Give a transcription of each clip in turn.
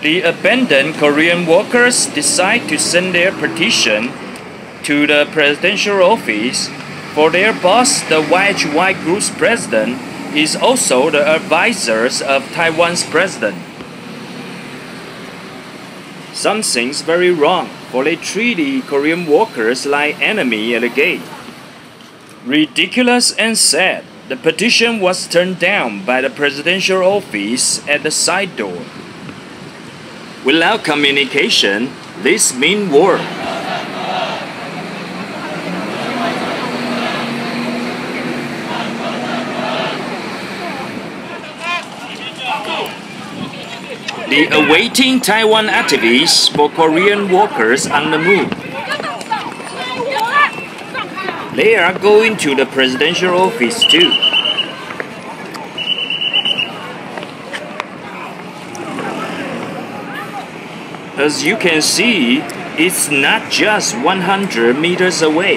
The abandoned Korean workers decide to send their petition to the presidential office, for their boss, the YHY Group's president, is also the advisors of Taiwan's president. Something's very wrong, for they treat the Korean workers like enemy at the gate. Ridiculous and sad, the petition was turned down by the presidential office at the side door. Without communication, this means war. The awaiting Taiwan activists for Korean workers on the move. They are going to the presidential office too. As you can see, it's not just 100 meters away.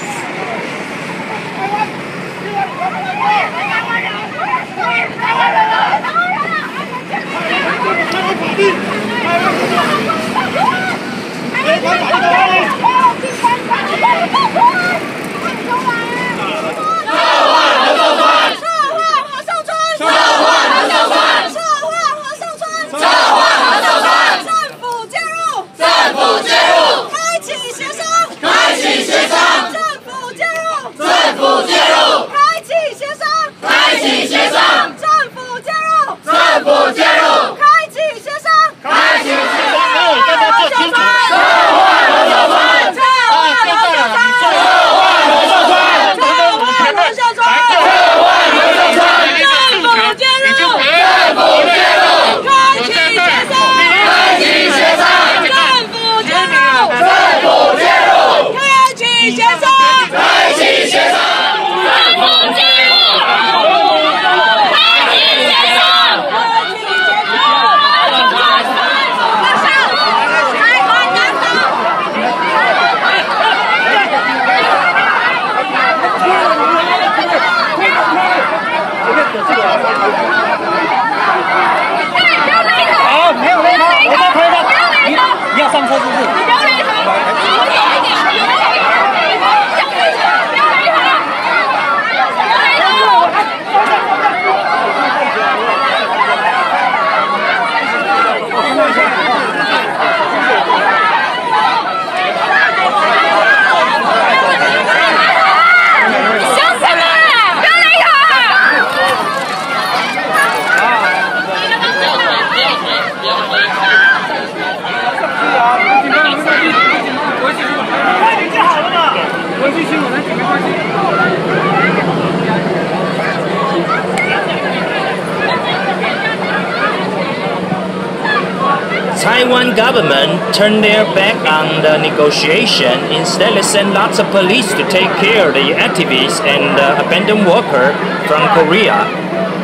Taiwan government turned their back on the negotiation. Instead, they sent lots of police to take care of the activists and the abandoned worker from Korea.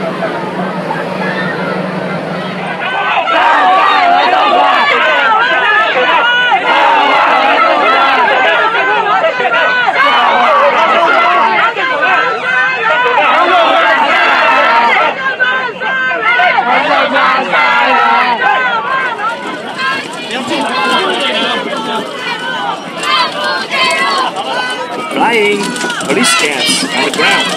Flying police cans on the ground.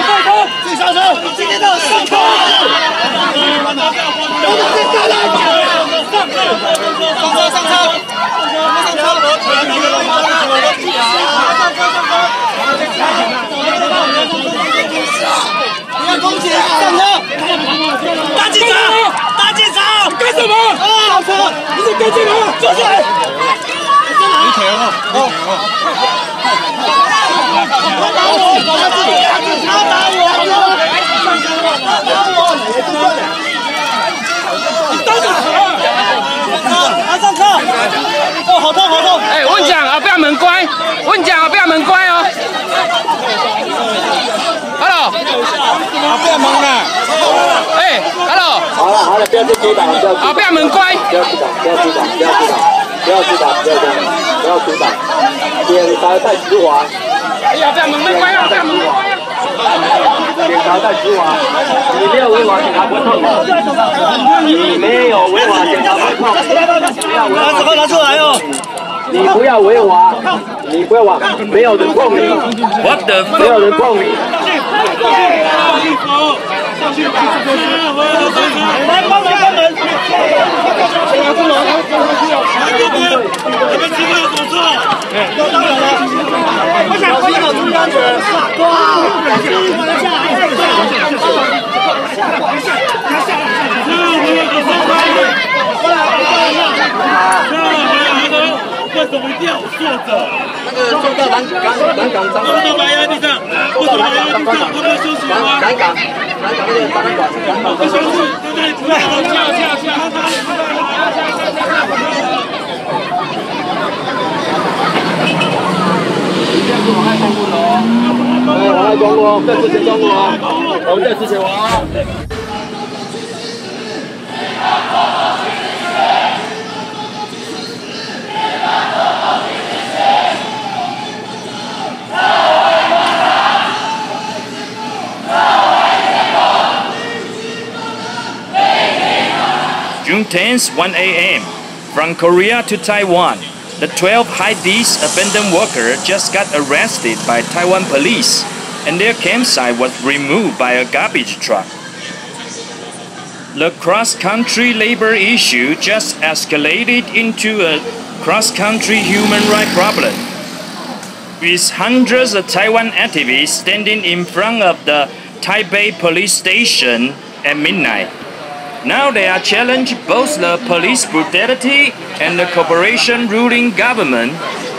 自己上车！今天到上车！我们是大人！ 大警察！大警察！干什么？上车！你是跟进吗？坐下来！你腿哦！他打我！他打我！你等等！他上车！哦，好痛好痛！ 哎，我跟你讲啊，不要门关！我跟你讲啊，不要门关哦。Hello， 不要忙了。 哎 ，Hello。 好了，不要去阻挡， 不要门关。 不要阻挡，不要阻挡，不要阻挡，不要阻挡，不要阻挡，检查在执法。 哎呀，不要门关啊！不要门关啊！ 检查在执法，你没有违法，检查不痛。你没有违法，检查不痛。 拿手铐拿出来哦！ 你不要违法，你不要违法，没有人碰你。 What the 没有人碰你。 来帮忙关门！你们机会有什么错？当然了，我想注意安全。为什么一定要坐着？ 那个坐到南港张为什么埋在地上？为什么埋在地上？会不会休息吗？ 南港那个展览馆， 不休息，对不对？不要跳！ 往外攻哦，在之前攻哦，我们在之前玩啊。 June 10th, 1 a.m. From Korea to Taiwan, the 12 Hydis abandoned workers just got arrested by Taiwan police, and their campsite was removed by a garbage truck. The cross-country labor issue just escalated into a cross-country human rights problem, with hundreds of Taiwan activists standing in front of the Taipei police station at midnight. Now they are challenging both the police brutality and the corporation ruling government,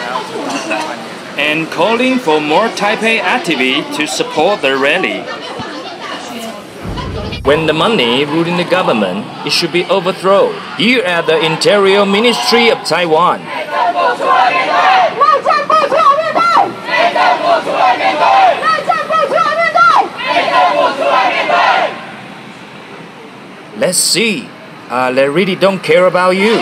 and calling for more Taipei activists to support the rally. When the money ruling the government, it should be overthrown. Here at the Interior Ministry of Taiwan. Let's see. They really don't care about you.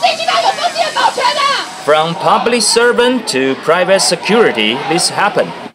From public servant to private security, this happened.